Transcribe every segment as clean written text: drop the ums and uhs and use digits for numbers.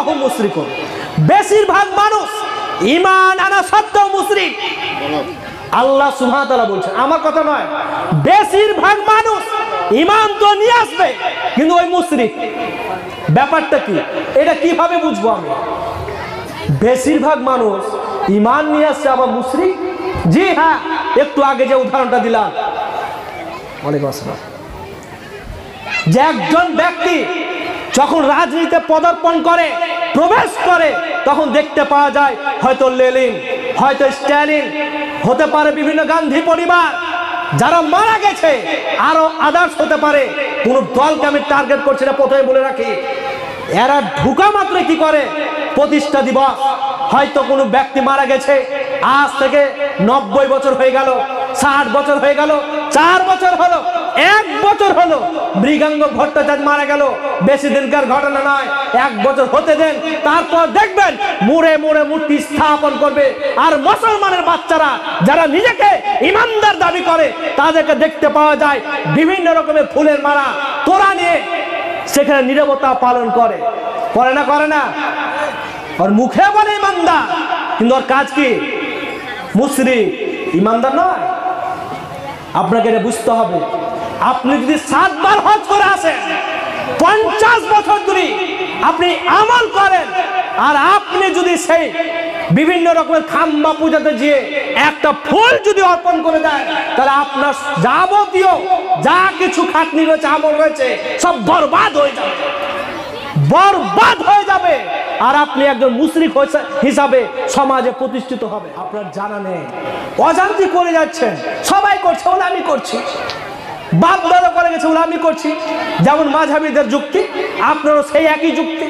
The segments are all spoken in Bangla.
আকসারুহুম মুশরিকুন। বেশিরভাগ মানুষ ঈমান আনা সত্ত্বেও মুশরিক। আল্লাহ সুবহানাহু ওয়া তাআলা বলছেন, আমার কথা নয়। বেশিরভাগ মানুষ ঈমান তো নিয়ে আসবে কিন্তু ওই মুশরিক। ব্যাপারটা কি, এটা কিভাবে বুঝবো আমি? বেশিরভাগ মানুষ ঈমান নিয়ে আসছে আবার মুশরিক। জি হ্যাঁ, একটু আগে যে উদাহরণটা দিলাম, ওয়ালাইকুম আসসালাম, যে একজন ব্যক্তি যখন রাজনীতিতে পদার্পণ করে, প্রবেশ করে, তখন দেখতে পাওয়া যায় হয়তো লেনিন, হয়তো স্ট্যালিন, হতে পারে বিভিন্ন গান্ধী পরিবার যারা মারা গেছে, আরো আদার্স হতে পারে। কোন দলকে আমি টার্গেট করছি না, প্রথমে বলে রাখি। এরা ঢুকা মাত্র কি করে, প্রতিষ্ঠা দিবস, হয়তো কোনো ব্যক্তি মারা গেছে, আজ থেকে 90 বছর হয়ে গেল, 60 বছর হয়ে গেল, 4 বছর হলো, 1 বছর হলো, মৃগাঙ্গ ভট্টাচার্য মারা গেল, বেশি দিনকার ঘটনা নয়, 1 বছর হতে দেন, তারপর দেখবেন মুড়ে মুড়ে মূর্তি স্থাপন করবে। আর মুসলমানের বাচ্চারা যারা নিজেকে ইমানদার দাবি করে, তাদেরকে দেখতে পাওয়া যায় বিভিন্ন রকমের ফুলের মালা তোড়া নিয়ে সেখানে নীরবতা পালন করে। করে না? করে না? আর মুখে বলে ইমানদার, কিন্তু ওর কাজ কি? মুশরিক, ইমানদার নয়। আপনাকে এটা বুঝতে হবে। আপনি যদি 7 বার হজ করে আসেন, 50 বছর ধরে আপনি আমল করেন, আর আপনি যদি সেই বিভিন্ন রকমের খাম্বা পূজাতে গিয়ে একটা ফুল যদি অর্পণ করে দেয়, তাহলে আপনার যাবতীয় যা কিছু খাটনি রয়েছে, আমল রয়েছে, সব বরবাদ হয়ে যাবে, বরবাদ হয়ে যাবে। আর আপনি একজন মুশরিক হিসাবে সমাজে প্রতিষ্ঠিত হবে। আপনার জানা নেই, অজান্তে করে যাচ্ছেন। সবাই করছে বলে আমি করছি, বাপ দাদা করে গেছে বলে আমি করছি। যেমন মাযহাবীদের যুক্তি, আপনারও সেই একই যুক্তি।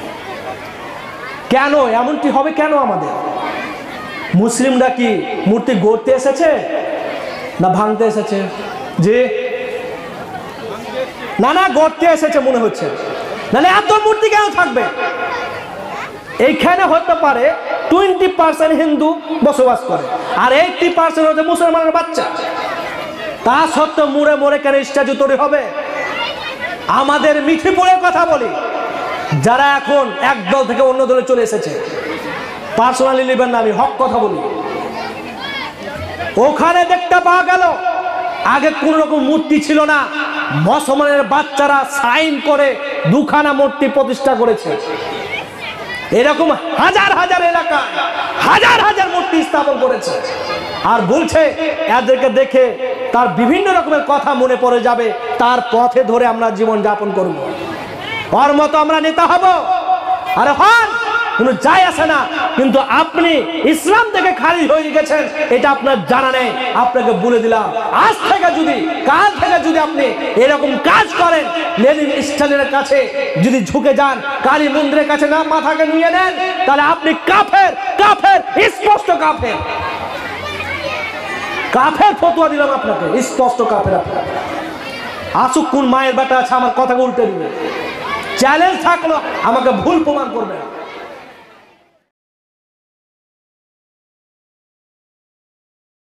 কেন এমনটি হবে? কেন আমাদের মুসলিমরা কি মূর্তি গড়তে এসেছে না ভাঙতে এসেছে? যে না না, গড়তে এসেছে মনে হচ্ছে। নাহলে এত মূর্তি কেন থাকবে? এইখানে হতে পারে 20% হিন্দু বসবাস করে, আর 80% হচ্ছে মুসলমানের বাচ্চা। তা সত্ত্বেও মুড়ে মুড়ে কেন স্ট্যাচু তৈরি হবে? আমাদের মিঠিপুরের কথা বলি, যারা এখন এক দল থেকে অন্য দলে চলে এসেছে, পার্সোনালি নেবেন না, আমি হক কথা বলি। ওখানে দেখতে পাওয়া গেল আগে কোন রকম মূর্তি ছিল না, মুসলমানের বাচ্চারা সাইন করে 2খানা মূর্তি প্রতিষ্ঠা করেছে। এরকম হাজার হাজার এলাকায় হাজার হাজার মূর্তি স্থাপন করেছে। আর বলছে এদেরকে দেখে তার বিভিন্ন রকমের কথা মনে পড়ে যাবে, তার পথে ধরে আমরা জীবন যাপন করব, ওর মতো আমরা নেতা হব। আরে হন, কোনো যায় আসে না, কিন্তু আপনি ইসলাম থেকে খারিজ হয়ে গেছেন, এটা আপনার জানা নেই। আপনাকে বলে দিলাম, আজ থেকে যদি, কাল থেকে যদি আপনি এরকম কাজ করেন, লেনিন স্টালিনের কাছে যদি ঝুঁকে যান, কালী মন্দিরের কাছে না মাথাকে নিয়ে নেন, তাহলে আপনি কাফের, কাফের, স্পষ্ট কাফের। কাফের ফতোয়া দিলাম আপনাকে, স্পষ্ট কাফের। আসুক কোন মায়ের বেটা আছে আমার কথাকে উল্টে দিবে, চ্যালেঞ্জ থাকলো, আমাকে ভুল প্রমাণ করবে।